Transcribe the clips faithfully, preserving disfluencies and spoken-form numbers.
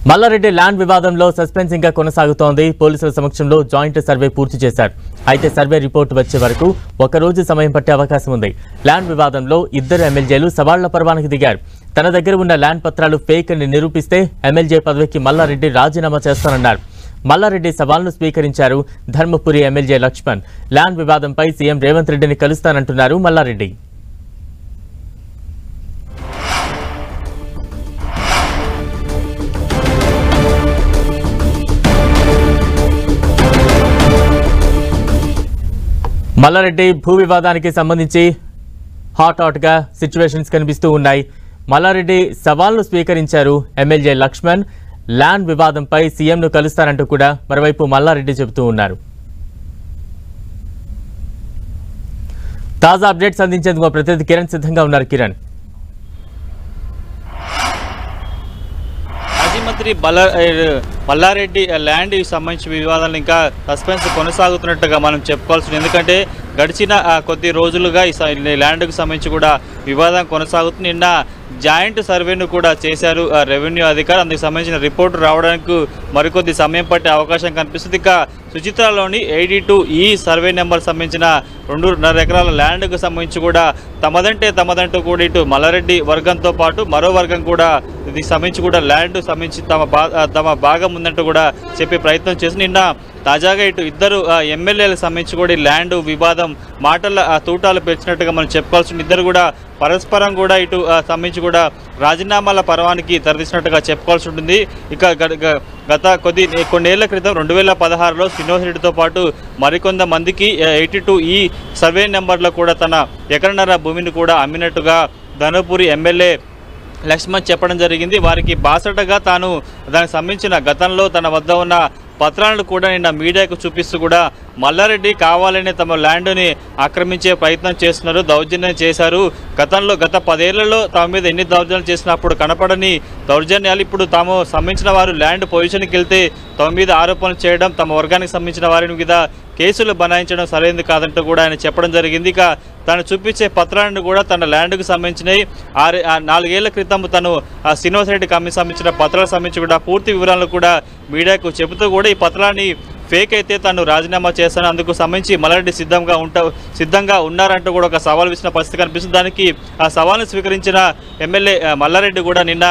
Mallareddy land వివాదంలో suspense ఇంకా కొనసాగుతోంది. పోలీసుల సమక్షంలో జాయింట్ సర్వే పూర్తి చేశారు. అయితే సర్వే రిపోర్టు వచ్చే వరకు ఒక రోజు సమయం పట్టే అవకాశం ఉంది. ల్యాండ్ వివాదంలో ఇద్దరు ఎమ్మెల్యేలు సవాళ్ల పర్వానికి దిగారు. తన దగ్గర ఉన్న ల్యాండ్ పత్రాలు ఫేక్ అని నిరూపిస్తే ఎమ్మెల్యే పదవికి మల్లారెడ్డి రాజీనామా చేస్తానన్నారు. మల్లారెడ్డి సవాల్ను స్వీకరించారు. ధర్మపురి ఎమ్మెల్యే లక్ష్మణ్ ల్యాండ్ వివాదంపై సీఎం రేవంత్ రెడ్డిని కలుస్తానంటున్నారు మల్లారెడ్డి. మల్లారెడ్డి భూ వివాదానికి సంబంధించి హాట్ హాట్గా సిచ్యువేషన్స్ కనిపిస్తూ ఉన్నాయి. మల్లారెడ్డి సవాల్ను స్వీకరించారు. ఎమ్మెల్యే లక్ష్మణ్ ల్యాండ్ వివాదంపై సీఎంను కలుస్తారంటూ కూడా మరోవైపు మల్లారెడ్డి చెబుతూ ఉన్నారు. తాజా అప్డేట్స్ అందించేందుకు మా ప్రతినిధి కిరణ్ సిద్ధంగా ఉన్నారు. కిరణ్, మాజీ మంత్రి మల్లారెడ్డి ల్యాండ్ సంబంధించిన వివాదాలు ఇంకా సస్పెన్స్ కొనసాగుతున్నట్టుగా మనం చెప్పుకోవాల్సింది. ఎందుకంటే గడిచిన కొద్ది రోజులుగా ఈ ల్యాండ్కు సంబంధించి కూడా వివాదం కొనసాగుతుంది. నిన్న జాయింట్ సర్వేను కూడా చేశారు రెవెన్యూ అధికారులు. అందుకు సంబంధించిన రిపోర్టు రావడానికి మరికొద్ది సమయం పట్టే అవకాశం కనిపిస్తుంది. ఇక సుచిత్రలోని eighty two E survey number సంబంధించిన రెండున్నర ఎకరాల ల్యాండ్కు సంబంధించి కూడా తమదంటే తమదంటూ కూడా ఇటు మల్లారెడ్డి వర్గంతో పాటు మరో వర్గం కూడా దీనికి సంబంధించి కూడా ల్యాండ్ సంబంధించి తమ బా తమ భాగం ఉందంటూ కూడా చెప్పే ప్రయత్నం చేసి నిన్న తాజాగా ఇటు ఇద్దరు ఎమ్మెల్యేలకు సంబంధించి కూడా ఈ ల్యాండ్ వివాదం మాటల తూటాలు పెంచినట్టుగా మనం చెప్పుకోవాల్సిన ఇద్దరు కూడా పరస్పరం కూడా ఇటు సంబంధించి కూడా రాజీనామాల పర్వానికి తరలిసినట్టుగా చెప్పుకోవాల్సి ఉంటుంది. ఇక గత కొద్ది కొన్నేళ్ల క్రితం రెండు వేల పదహారులో శ్రీనివాస్ రెడ్డితో పాటు మరికొంత మందికి ఎయిటీ టూ ఈ సర్వే నెంబర్లో కూడా తన ఎకరన్నర భూమిని కూడా అమ్మినట్టుగా ధర్మపురి ఎమ్మెల్యే లక్ష్మణ్ చెప్పడం జరిగింది. వారికి బాసటగా తాను దానికి సంబంధించిన గతంలో తన వద్ద ఉన్న పత్రాలను కూడా నిన్న మీడియాకు చూపిస్తూ కూడా మల్లారెడ్డి కావాలనే తమ ల్యాండ్ని ఆక్రమించే ప్రయత్నం చేస్తున్నారు, దౌర్జన్యం చేశారు. గతంలో గత పదేళ్లలో తమ మీద ఎన్ని దౌర్జన్యాలు చేసినప్పుడు కనపడని దౌర్జన్యాలు ఇప్పుడు తాము సంబంధించిన వారు ల్యాండ్ పొజిషన్కి వెళ్తే తమ మీద ఆరోపణలు చేయడం, తమ వర్గానికి సంబంధించిన వారి మీద కేసులు బనాయించడం సరైనది కాదంటూ కూడా ఆయన చెప్పడం జరిగింది. ఇక తను చూపించే పత్రాలను కూడా తన ల్యాండ్కు సంబంధించినవి ఆరు నాలుగేళ్ల క్రితం తను శ్రీనివాస్ రెడ్డి కమిషన్ సంబంధించిన పత్రాలకు సంబంధించి కూడా పూర్తి వివరాలను కూడా మీడియాకు చెబుతూ కూడా ఈ పత్రాన్ని ఫేక్ అయితే తను రాజీనామా చేస్తాను, అందుకు సంబంధించి మల్లారెడ్డి సిద్ధంగా ఉంటా సిద్ధంగా ఉన్నారంటూ కూడా ఒక సవాల్ విసిన పరిస్థితి కనిపిస్తుంది. దానికి ఆ సవాల్ను స్వీకరించిన ఎమ్మెల్యే మల్లారెడ్డి కూడా నిన్న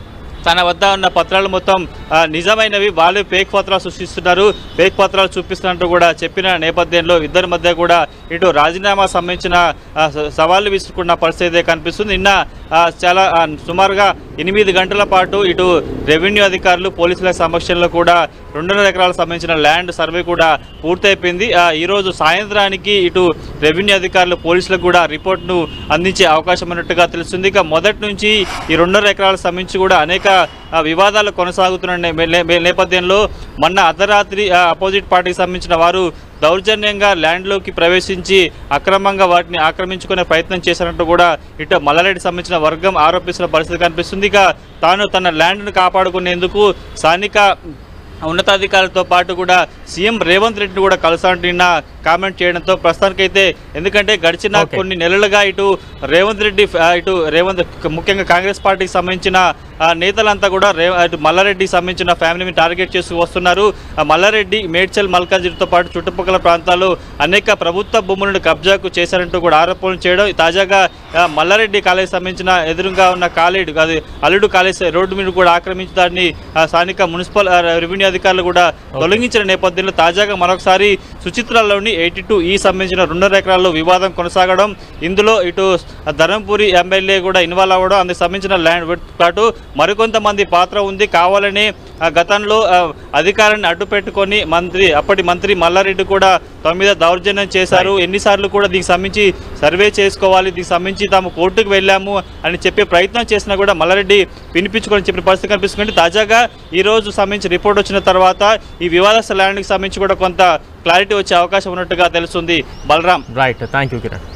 తన వద్ద ఉన్న పత్రాలు మొత్తం నిజమైనవి, వాళ్ళు ఫేక్ పత్రాలు సృష్టిస్తున్నారు, ఫేక్ పత్రాలు చూపిస్తున్నట్టు కూడా చెప్పిన నేపథ్యంలో ఇద్దరి మధ్య కూడా ఇటు రాజీనామా సంబంధించిన సవాళ్లు విసురుకున్న పరిస్థితి కనిపిస్తుంది. నిన్న చాలా సుమారుగా ఎనిమిది గంటల పాటు ఇటు రెవెన్యూ అధికారులు పోలీసుల సమక్షంలో కూడా రెండున్నర ఎకరాలకు సంబంధించిన ల్యాండ్ సర్వే కూడా పూర్తయిపోయింది. ఈరోజు సాయంత్రానికి ఇటు రెవెన్యూ అధికారులు పోలీసులకు కూడా రిపోర్ట్ను అందించే అవకాశం ఉన్నట్టుగా తెలుస్తుంది. ఇక మొదటి నుంచి ఈ రెండున్నర ఎకరాలకు సంబంధించి కూడా అనేక వివాదాలు కొనసాగుతున్న నేపథ్యంలో మొన్న అర్ధరాత్రి అపోజిట్ పార్టీకి సంబంధించిన వారు దౌర్జన్యంగా ల్యాండ్లోకి ప్రవేశించి అక్రమంగా వాటిని ఆక్రమించుకునే ప్రయత్నం చేశారంటూ కూడా ఇటు మల్లారెడ్డి సంబంధించిన వర్గం ఆరోపిస్తున్న పరిస్థితి కనిపిస్తుంది. ఇక తాను తన ల్యాండ్ను కాపాడుకునేందుకు స్థానిక ఉన్నతాధికారులతో పాటు కూడా సీఎం రేవంత్ రెడ్డిని కూడా కలుసాలంటూ నిన్న కామెంట్ చేయడంతో ప్రస్తుతానికైతే ఎందుకంటే గడిచిన కొన్ని నెలలుగా ఇటు రేవంత్ రెడ్డి ఇటు రేవంత్ ముఖ్యంగా కాంగ్రెస్ పార్టీకి సంబంధించిన నేతలంతా కూడా రే ఇటు మల్లారెడ్డికి సంబంధించిన ఫ్యామిలీని టార్గెట్ చేస్తూ వస్తున్నారు. మల్లారెడ్డి మేడ్చల్ మల్కాజిగిరితో పాటు చుట్టుపక్కల ప్రాంతాల్లో అనేక ప్రభుత్వ భూములను కబ్జాకు చేశారంటూ కూడా ఆరోపణలు చేయడం, తాజాగా మల్లారెడ్డి కాలేజ్ సంబంధించిన ఎదురుగా ఉన్న కాలేజ్ అది అల్లుడు కాలేజ్ రోడ్డు మీద కూడా ఆక్రమించి దాన్ని స్థానిక మున్సిపల్ రెవెన్యూ అధికారులు కూడా తొలగించిన నేపథ్యంలో తాజాగా మరొకసారి సుచిత్రలోని ఎయిటీ టూ ఈ సంబంధించిన రెండున్నర ఎకరాల్లో వివాదం కొనసాగడం, ఇందులో ఇటు ధర్మపురి ఎమ్మెల్యే కూడా ఇన్వాల్వ్ అవ్వడం, అందుకు సంబంధించిన ల్యాండ్ పాటు మరికొంతమంది పాత్ర ఉంది. కావాలని గతంలో అధికారాన్ని అడ్డు పెట్టుకొని మంత్రి అప్పటి మంత్రి మల్లారెడ్డి కూడా తమ మీద దౌర్జన్యం చేశారు. ఎన్నిసార్లు కూడా దీనికి సంబంధించి సర్వే చేసుకోవాలి, దీనికి సంబంధించి తాము కోర్టుకు వెళ్ళాము అని చెప్పే ప్రయత్నం చేసినా కూడా మల్లారెడ్డి వినిపించుకొని చెప్పిన పరిస్థితి కనిపిస్తుంది. తాజాగా ఈరోజు సంబంధించి రిపోర్ట్ వచ్చిన తర్వాత ఈ వివాదస్త ల్యాండ్కి సంబంధించి కూడా కొంత క్లారిటీ వచ్చే అవకాశం ఉన్నట్టుగా తెలుస్తుంది. Balaram. Right, thank you Kiran.